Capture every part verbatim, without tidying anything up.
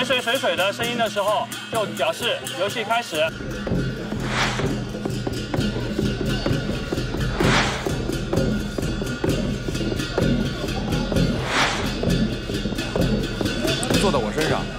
水水水水的声音的时候，就表示游戏开始。 坐到我身上。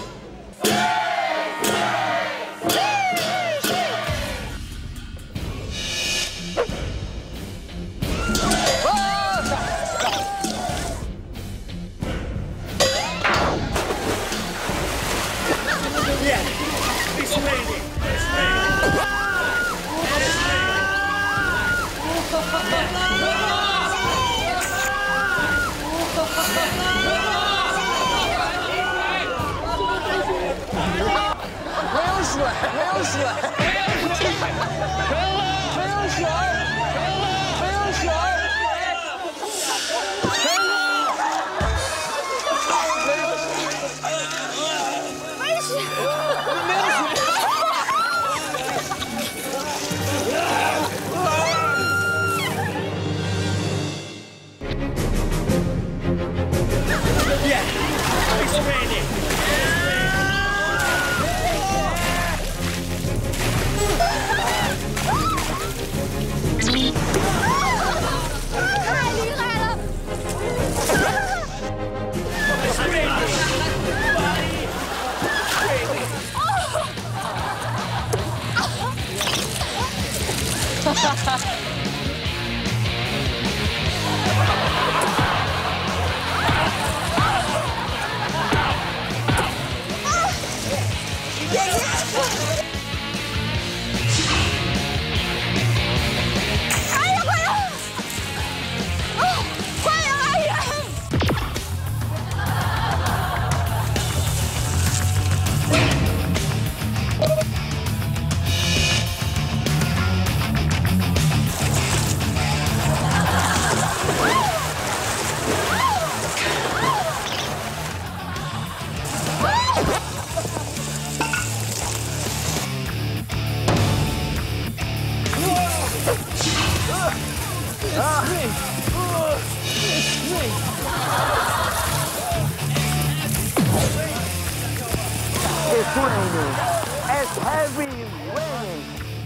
It's raining. It's heavy raining.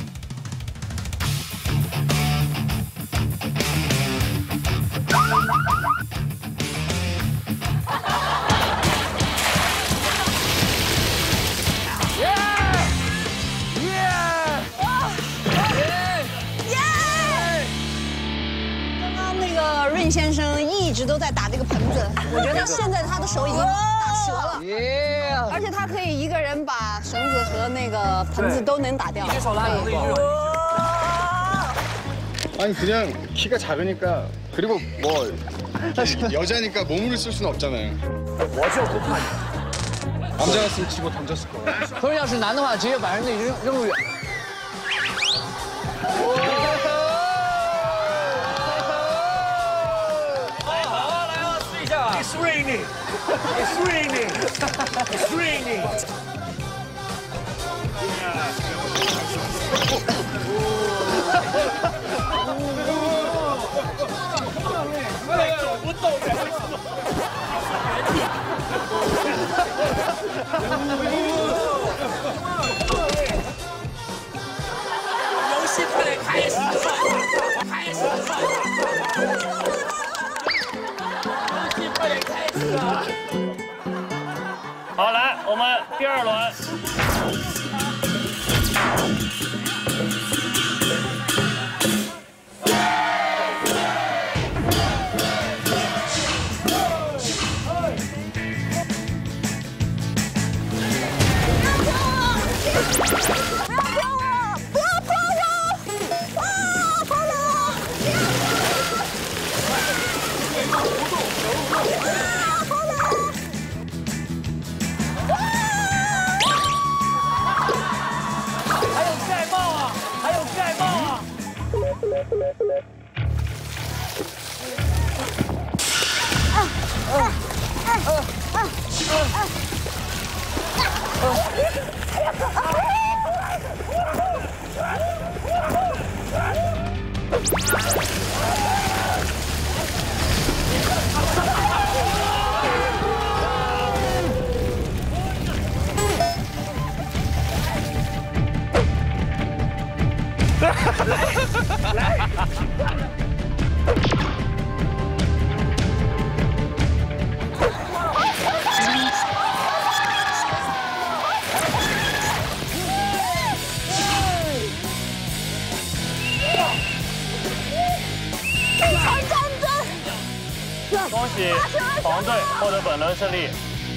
Yeah! Yeah! 刚刚那个润先生一直都在打这个盆子，我觉得现在他的手已经打折了。 而且他可以一个人把绳子和那个盆子都能打掉。 아니 그냥 키가 작으니까 그리고 뭐 여자니까 몸을 쓸 수는 없잖아요. 我就不怕你。 남자였으면 치고 던졌을 거야. 可是要是男的话，直接把人家扔扔远。 It's raining. It's raining. It's raining. 走不动了，为什么？游戏快点开始了，开始了。 快点开始啊！ 好，来，我们第二轮。 来。 恭喜黄队获得本轮胜利。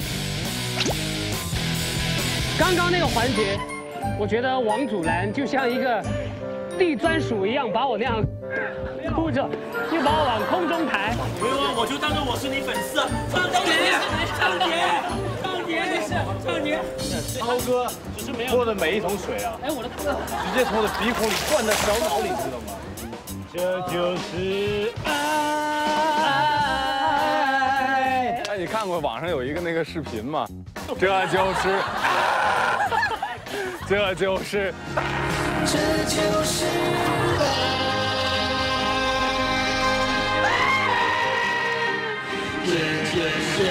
刚刚那个环节，我觉得王祖蓝就像一个地专鼠一样，把我那样箍着，又把我往空中抬。 没有啊，我就当做我是你粉丝啊。唱姐，唱姐，唱姐，没事，唱姐。 涛哥只是没有喝的每一桶水啊，哎，我的哥，直接从我的鼻孔里灌到小脑里，知道吗？这就是爱。哎，你看过网上有一个那个视频吗？这就是，这就是，这就是这就是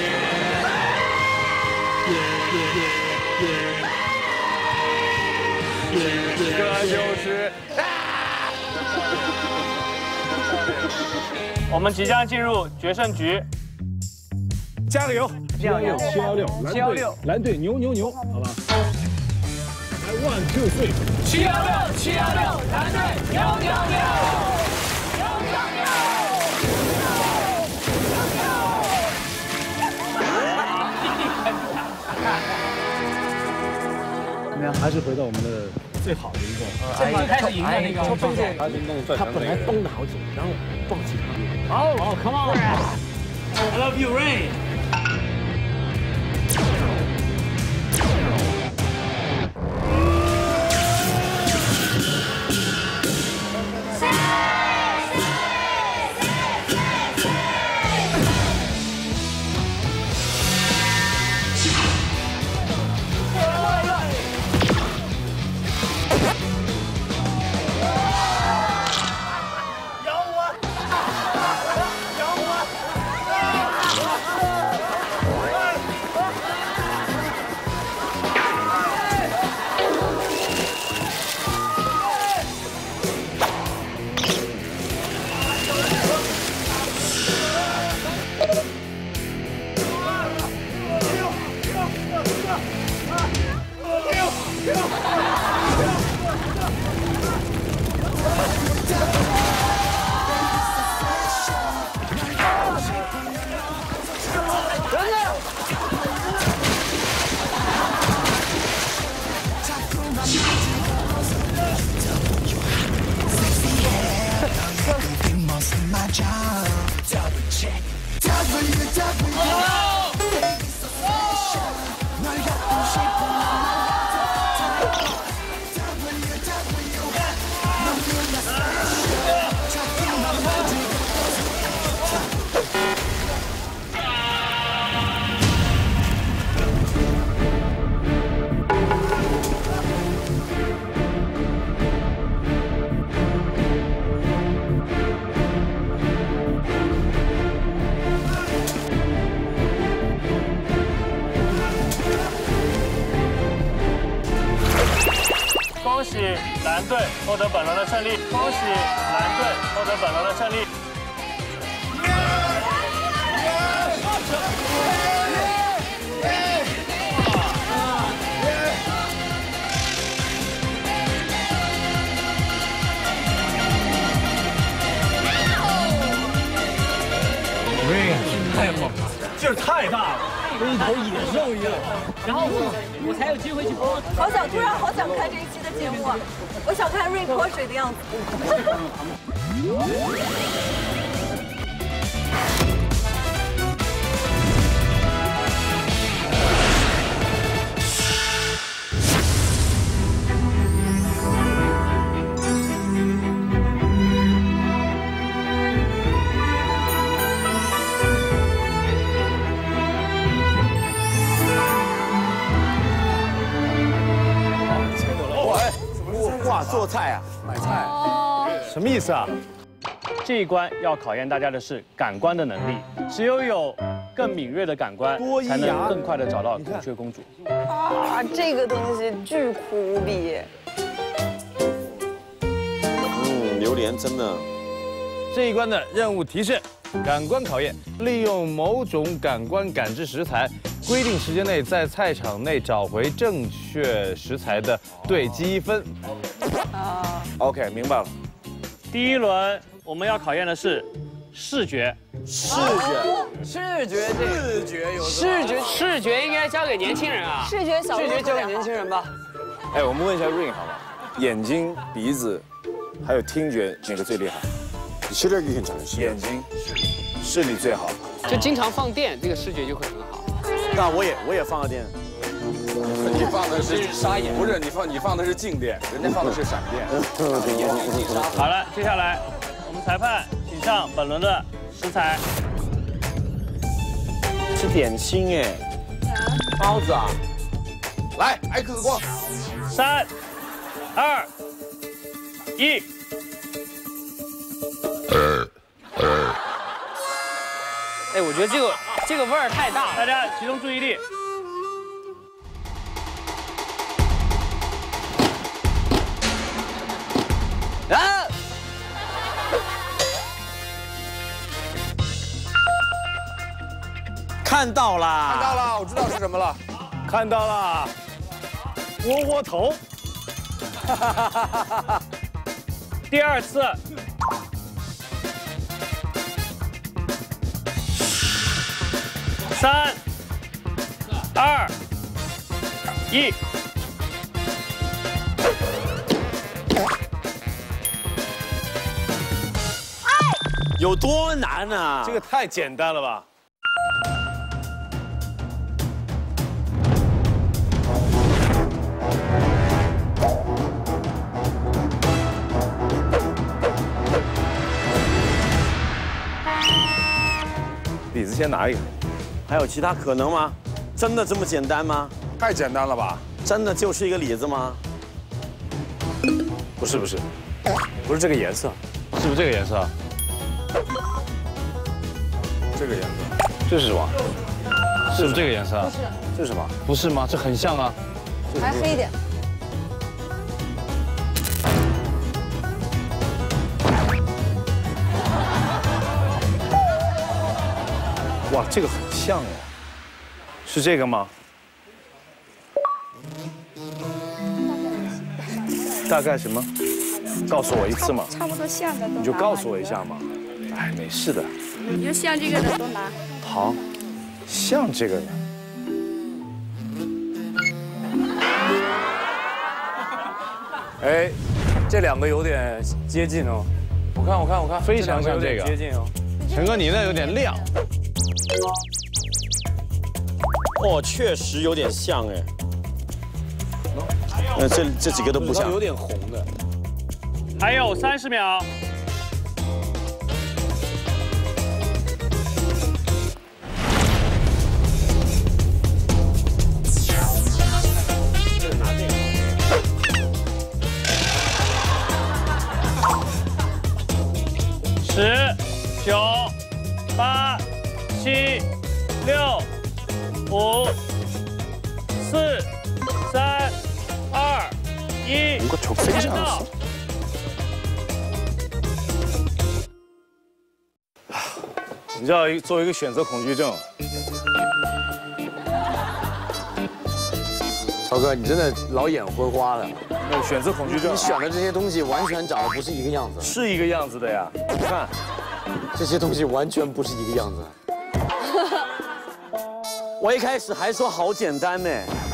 这就是我们即将进入决胜局， 加个油！ 七幺六， 七幺六， 七幺六， 蓝队牛牛牛，好吧？来 ，one two three， 七幺六，七幺六，蓝队牛牛牛，牛牛牛。 怎么样？还是回到我们的最好的一个， 最开始赢的那个， 中间他运动转他本来蹬得好紧，然后抱起他。 好，好 ，come I love you, Rain。 恭喜蓝队获得本轮的胜利！恭喜蓝队获得本轮的胜利！ 太猛了，劲儿太大了，跟一头野兽一样。 然后我我才有机会去播。 好想，突然好想看这一期的节目啊！我想看瑞泼水的样子。 哇，做菜啊，买菜， 什么意思啊？ 这一关要考验大家的是感官的能力，只有有更敏锐的感官，才能更快的找到孔雀公主。 啊，这个东西巨苦无比。 帘真的。 这一关的任务提示：感官考验，利用某种感官感知食材，规定时间内在菜场内找回正确食材的对积分。 啊 ，OK， 明白了。 第一轮我们要考验的是视觉。 视觉， 视觉这视觉有视觉视觉应该交给年轻人啊。 视觉小视觉交给年轻人吧。 哎，我们问一下 Rain 好吗？眼睛、鼻子，还有听觉，哪个最厉害？ 시력이 괜찮으시죠? 眼睛，视力最好。 就经常放电，这个视觉就会很好。 那我也我也放了电。 你放的是沙眼，不是你放你放的是静电，人家放的是闪电。眼睛进沙。 好了，接下来我们裁判请上本轮的食材。 是点心哎， 包子啊！来 ，X 光。 三、二、一。 哎，我觉得这个这个味儿太大了， 大家集中注意力。 啊！ 看到啦！ 看到了，我知道是什么了。 看到了，窝窝头。 第二次。 三、二、一， 有多难啊？ 这个太简单了吧？ 李子先拿一个。 还有其他可能吗？真的这么简单吗？ 太简单了吧？ 真的就是一个李子吗？ 不是不是，不是这个颜色， 是不是这个颜色？ 这个颜色， 这是什么？是不是这个颜色？ 不是， 这是什么？ 不是吗？这很像啊。 还黑一点。 哇，这个很像哎，是这个吗？大概什么？告诉我一次嘛。 差不多像的都拿。 你就告诉我一下嘛。哎，没事的。 你就像这个的都拿。 好，像这个的。 哎，这两个有点接近哦。我看，我看，我看， 非常像这个。 接近哦。 陈哥，你那有点亮。 哦，确实有点像哎。那这这几个都不像， 有点红的。 还有三十秒。十、九、八、七、六。 五、四、三、二、一，开始。 你知道，作为一个选择恐惧症， 超哥，你真的老眼昏花了。 那个选择恐惧症， 你选的这些东西完全长得不是一个样子。 是一个样子的呀，你看， 这些东西完全不是一个样子。 我一开始还说好简单呢。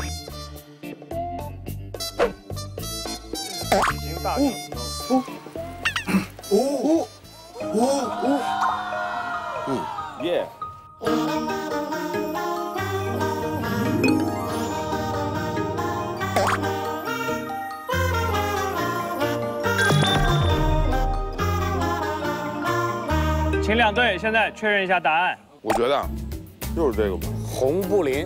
哦哦哦哦哦，嗯耶。 请两队现在确认一下答案。 我觉得就是这个吧。 红布林，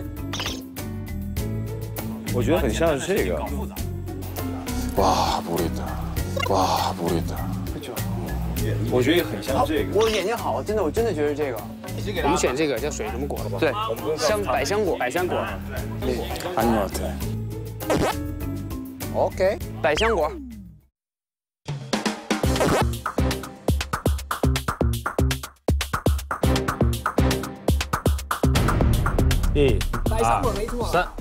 我觉得很像是这个。 哇，不灵的，哇，不灵的。 我觉得也很像这个。 我眼睛好，真的，我真的觉得这个。我们选这个叫水什么果？对，香百香果，百香果。 安诺特。 OK， 百香果。 一、 百香果没错。 三。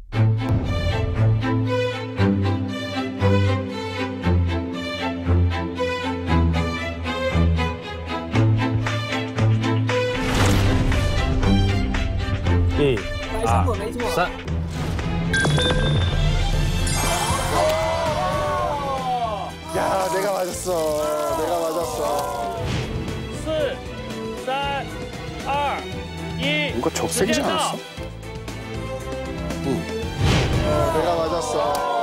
一、二、三。 야, 내가 맞았어. 내가 맞았어. 四、三、二、一。 뭔가 적색이지 않았어? 응. 어, 내가 맞았어.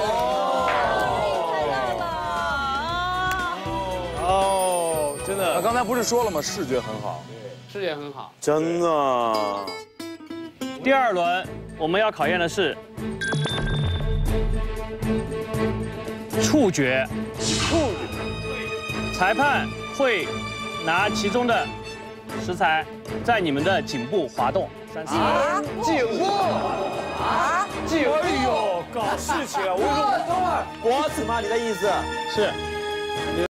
哦，真的。 他刚才不是说了吗？视觉很好， 视觉很好， 真的。 第二轮我们要考验的是触觉。触觉。裁判会拿其中的食材在你们的颈部滑动三次。 啊，颈部啊，颈部， 哎呦，搞事情啊！我说脖子吗？你的意思是。